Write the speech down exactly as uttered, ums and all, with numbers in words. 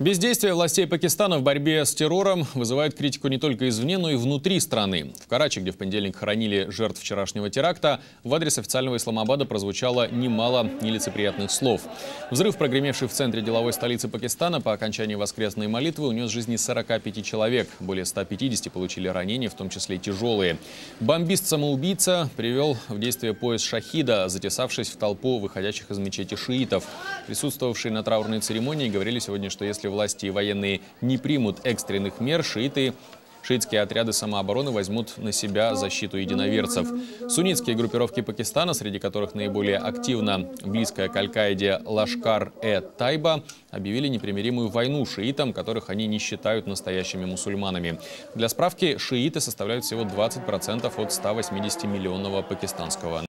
Бездействие властей Пакистана в борьбе с террором вызывает критику не только извне, но и внутри страны. В Карачи, где в понедельник хоронили жертв вчерашнего теракта, в адрес официального Исламабада прозвучало немало нелицеприятных слов. Взрыв, прогремевший в центре деловой столицы Пакистана по окончании воскресной молитвы, унес жизни сорока пяти человек. Более ста пятидесяти получили ранения, в том числе и тяжелые. Бомбист-самоубийца привел в действие пояс шахида, затесавшись в толпу выходящих из мечети шиитов. Присутствовавшие на траурной церемонии говорили сегодня, что если власти и военные не примут экстренных мер, шииты, шиитские отряды самообороны возьмут на себя защиту единоверцев. Суннитские группировки Пакистана, среди которых наиболее активно близкая к Аль-Каиде Лашкар-э-Тайба, объявили непримиримую войну шиитам, которых они не считают настоящими мусульманами. Для справки, шииты составляют всего двадцать процентов от ста восьмидесятимиллионного пакистанского населения.